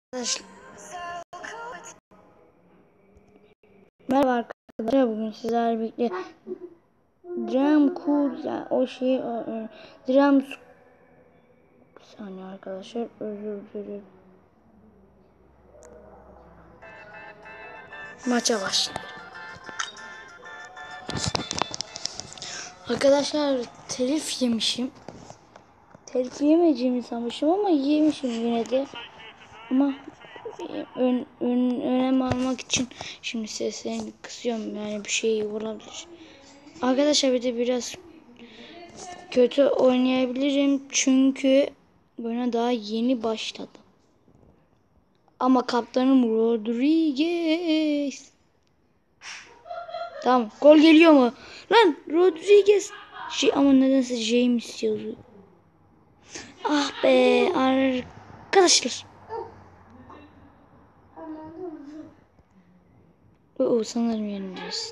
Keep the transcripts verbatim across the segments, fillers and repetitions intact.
Arkadaşlar, merhaba arkadaşlar, bugün sizlerle birlikte Dram Cool, yani o şey Dram bir saniye arkadaşlar, özür dilerim. Maça başlayalım. Arkadaşlar, telif yemişim. Telif yemeyeceğimi sanmışım ama yemişim yine de. Ama ön, ön, önem almak için şimdi seslerini kısıyorum, yani bir şey olabilir. Arkadaşlar bir de biraz kötü oynayabilirim çünkü bana daha yeni başladım. Ama kaptanım Rodriguez. Tamam, gol geliyor mu? Lan Rodriguez. Şey, ama nedense James yazıyor. Ah be arkadaşlar. Oo, sanırım yeneceğiz.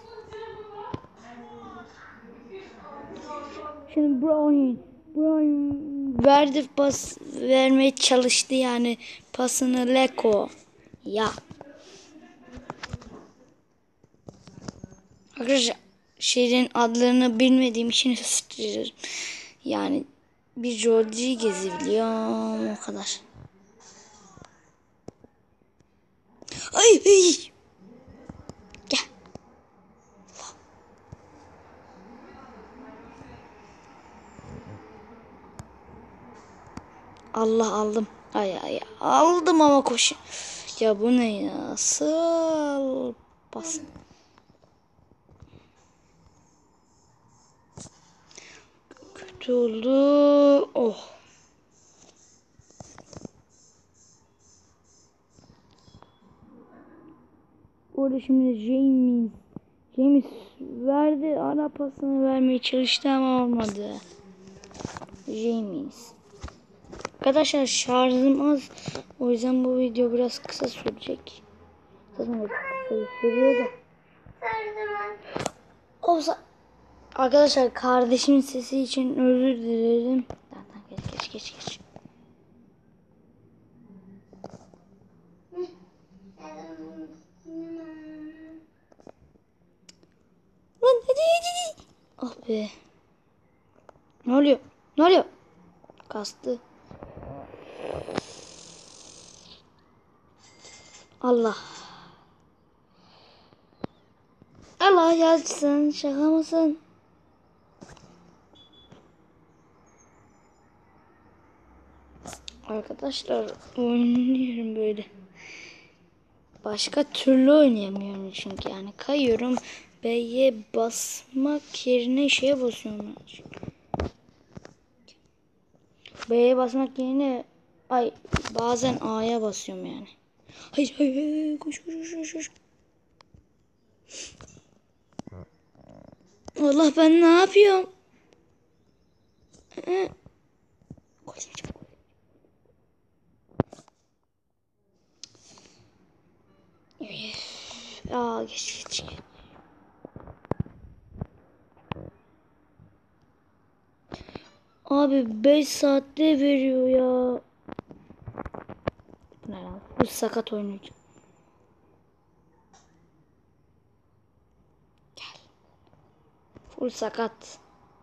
Şimdi Brown, Brown verdi, pas vermeye çalıştı, yani pasını Leko. Ya. Arkadaşlar, şehrin adlarını bilmediğim için istiyorum. Yani bir Rodriguez'i biliyorum, o kadar. Ay ay. Gel. Allah, aldım. Ay ay aldım ama koş. Ya bu ne ya? Sal pas. Kötü oldu. Oh. Orada şimdi James. James verdi. Ara pasını vermeye çalıştı ama olmadı. James. Arkadaşlar, şarjım az. O yüzden bu video biraz kısa sürecek. Zaten kısa sürüyor da. Olsa. Arkadaşlar, kardeşimin sesi için özür dilerim. Zaten geç geç geç geç. Lan hadi hadi. Ah be. Ne oluyor? Ne oluyor? Kastı. Allah. Allah yazsın. Şaka mısın? Arkadaşlar, oynuyorum böyle. Başka türlü oynayamıyorum çünkü, yani kayıyorum. B'ye basmak yerine şeye basıyorum. B'ye basmak yerine ay bazen A'ya basıyorum yani. Hayır hayır, hayır. Koş koş koş koş. Allah, ben ne yapıyorum? Ee, koşmayacağım. Aa, geç geç. Abi beş saatte veriyor ya. Ne lan? Bu sakat oynayacağım. Gel. Full sakat.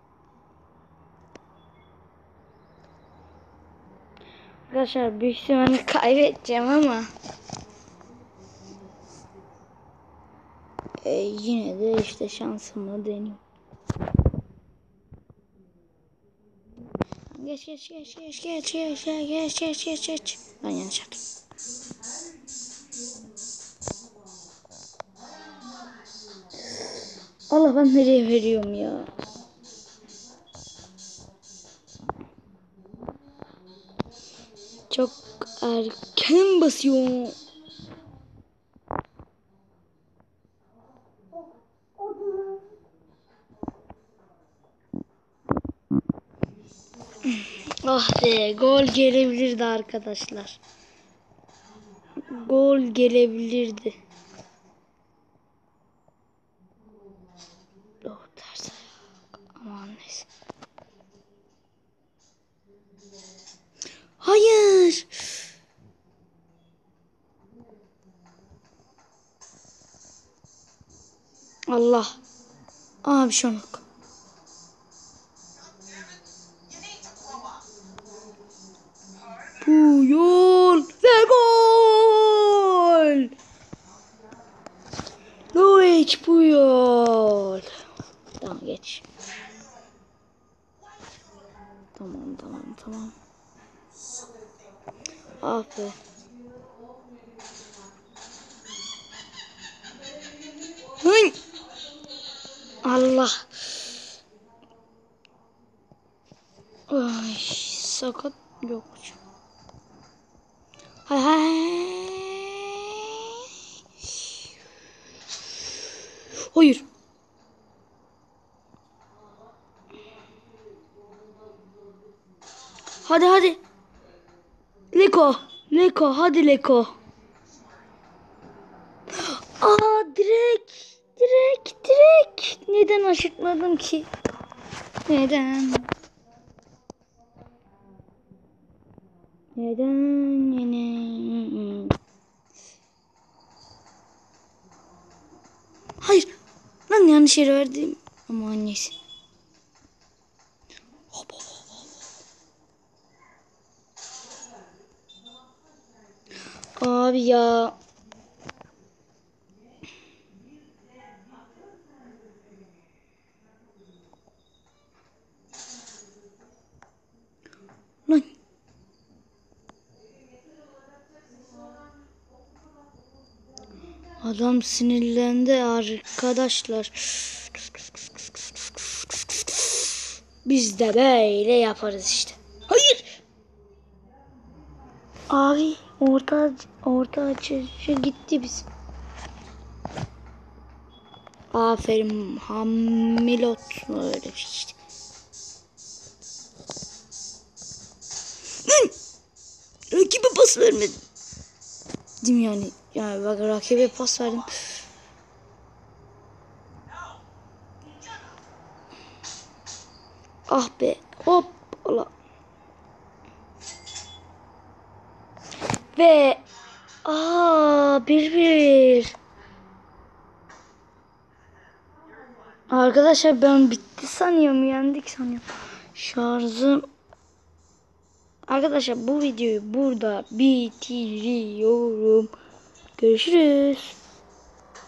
Arkadaşlar, büyük ihtimalle kaybedeceğim ama e, yine de işte şansımı deneyeyim. Geç geç geç geç geç geç geç geç geç geç. Ben yanlış yaptım. Allah, ben nereye veriyorum ya? Çok erken basıyor. Ah be, gol gelebilirdi arkadaşlar. Gol gelebilirdi. Oh, ters ayak. Aman neyse. Hayır. Allah. Aa bir şey yok. Puyol ve gol. Luis Puyol. Tamam geç. Tamam tamam tamam. Ah be. Hıy. Allah. Ay, sakat yok. Hay hay. Hayır. Hadi hadi. Leko. Leko hadi Leko. Aa direkt. Direkt direkt. Neden aşıkladım ki? Neden? Neden yine? Hayır. Lan yanlış yere verdim. Ama annesi. Hop hop hop. Abi ya. Lan. Adam sinirlendi arkadaşlar. Biz de böyle yaparız işte. Hayır. Abi orta orta açıcı gitti biz. Aferin Hamilot mu öyle bir şey işte. Lan! Rakibe pas vermedim. Değil mi yani? Yani bak rakibe pas verdim. Ah be. Hop. Allah. Ve aa bir bir. Arkadaşlar ben bitti sanıyorum. Yendik sanıyorum. Şarjım. Arkadaşlar bu videoyu burada bitiriyorum. Görüşürüz.